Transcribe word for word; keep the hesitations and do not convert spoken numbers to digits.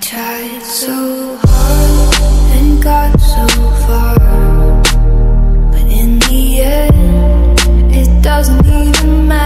tried so hard and got so far, but in the end, it doesn't even matter.